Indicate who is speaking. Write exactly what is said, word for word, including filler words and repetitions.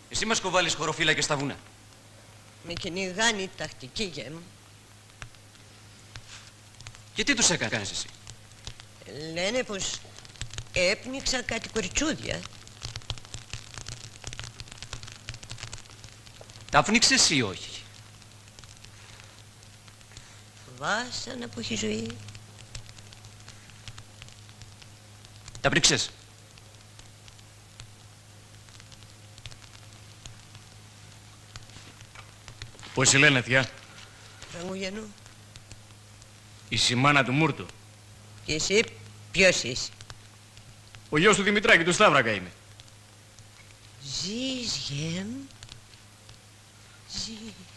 Speaker 1: Εσύ μας κοβάλεις χωροφύλακες στα βουνά.
Speaker 2: Με κυνηγάνε οι τακτικοί, γε μου.
Speaker 1: Και τι τους έκανες εσύ?
Speaker 2: Λένε πως έπνιξα κάτι κοριτσούδια.
Speaker 1: Τα πνίξες ή όχι?
Speaker 2: Βάσανα που έχει ζωή.
Speaker 1: Τα πνίξες?
Speaker 3: Πώς σε λένε, θεία?
Speaker 2: Φραγκουγιανού.
Speaker 3: Η μάνα του Μούρτου.
Speaker 2: Και εσύ ποιος είσαι?
Speaker 3: Ο γιος του Δημητράκη, του Σταύρακα είμαι.
Speaker 2: Ζεις, γε μου. Ζεις.